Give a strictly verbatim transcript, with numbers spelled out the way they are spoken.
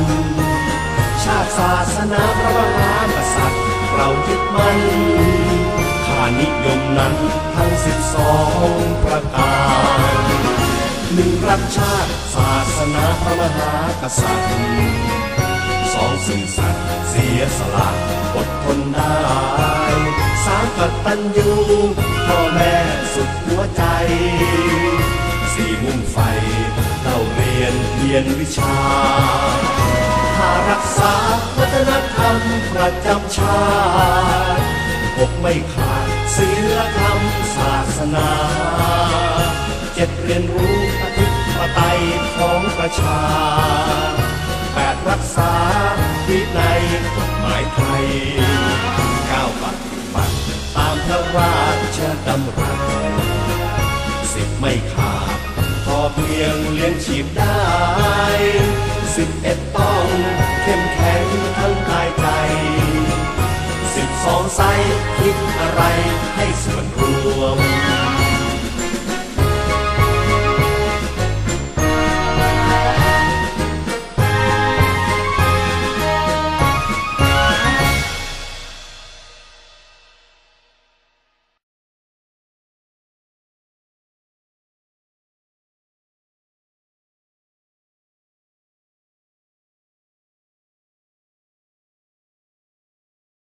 ชาติศาสนาพระมหากษัตริย์เรายึดมั่นค่านิยมนั้นทั้งสิบสองประการหนึ่งรักชาติศาสนาพระมหากษัตริย์สองซื่อสัตย์เสียสละอดทนได้สามกตัญญูพ่อแม่สุดหัวใจสี่มุ่งไฟเล่าเรียนเรียนวิชาห้ารักษาวัฒนธรรมประจำชาติหกไม่ขาดศีลธรรมศาสนาเจ็ดเรียนรู้อธิปไตยของประชาแปดรักษาวินัยกฎหมายไทยเก้าปฏิบัติตามพระราชดำรัสสิบไม่ขาดพอเพียงเลี้ยงชีพได้สิบเอ็ดต้องเข้มแข็งทั้งกายใจสิบสองใสคิดอะไร